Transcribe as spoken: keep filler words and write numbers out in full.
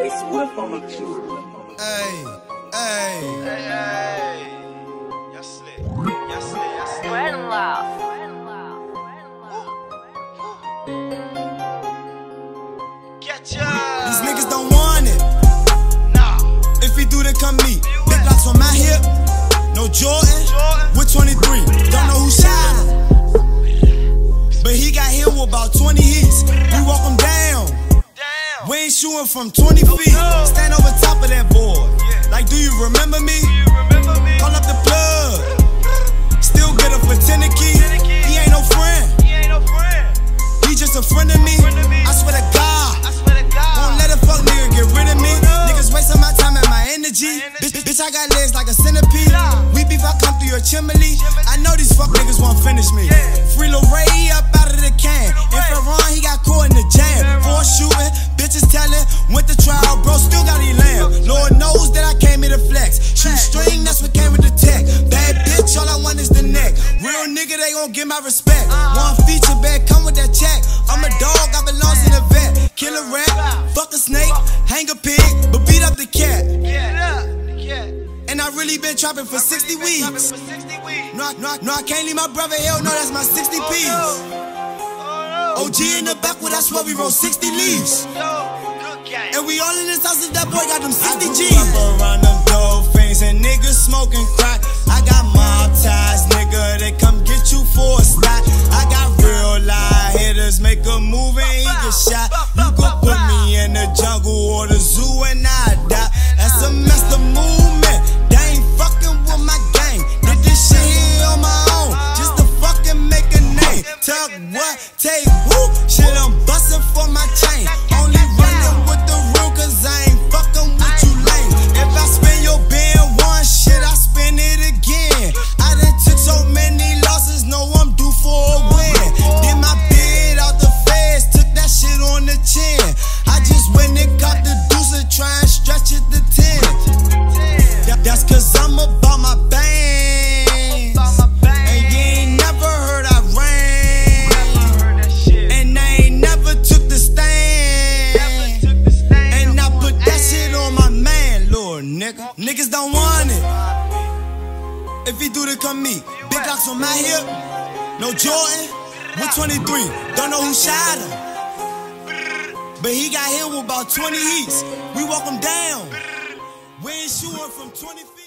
Swift on the tour. Hey, hey, hey, hey. Y'all slick. Y'all slick. Y'all slick. Spread and laugh. Getcha. These niggas don't want it. Nah. If he do, they come meet. Big blocks on my hip. No Jordan. Jordan. With twenty-three. Don't know who shot him. But he got hit with about twenty hits. We walk him down. Damn. We ain't shooting from twenty feet. no. Stand over top of that board. Yeah. Like, do you remember me? Do you remember me? Call up the plug. Still get him for ten a key. ten a key. He ain't no friend. He ain't no friend. He just a friend of me. Friend of me. I swear to God. I swear to God. Won't let a fuck nigga get rid of me. Oh, no. Niggas wasting my time and my energy. My energy. Bitch, bitch, I got legs like a centipede. Yeah. We beef, I come through your chimney. Chimney. I know these fuck niggas won't finish me. Yeah. Free Lil Ray up out of the can. In Ferran, he got caught in the jam. Four shooting, bitches telling. Went to trial, bro, still got lamb. Lord knows that I came here to flex. Shoot string, that's what came with the tech. Bad bitch, all I want is the neck. Real nigga, they gon' get my respect. One feature bag, come with that check. I'm a dog, I belongs in the vet. Kill a rat, fuck a snake, hang a pig, but beat up the cat. Get up. Get. And I really been trapping for sixty weeks. For sixty weeks. No, I, no, I, no, I can't leave my brother, hell no, that's my sixty piece. Oh, O G in the back, well, that's why we roll sixty leaves. no. Yo, good game. And we all in this house, if that boy got them sixty G's. I grew up around them dolphins and niggas smoking crack. I got mob ties, nigga, they come get you for a slot. I got real live hitters, make a move and he get shot. You could put me in the jungle or the zoo and I die. That's a master movement, they ain't fucking with my gang. Did this shit here on my own, just to fucking make a name. Tug what, take who, shit I'm busting for my chain. Only running with the real cause I ain't fucking with you lame. If I spin your band one shit, I spin it again. I done took so many losses, know I'm due for a win. Did my bid out the feds, took that shit on the chin. I just went and got the deuce and try and stretch it to ten. That, that's cause I'm about my bang. And you ain't never heard I ran. And I ain't never took the stand. And I put that shit on my man, Lord nigga. Niggas don't want it. If he do, they come meet. Big blocks on my hip. No Jordan. With twenty-three. Don't know who shot him. But he got hit with about twenty heats. We walk him down. We ain't shooting from twenty feet.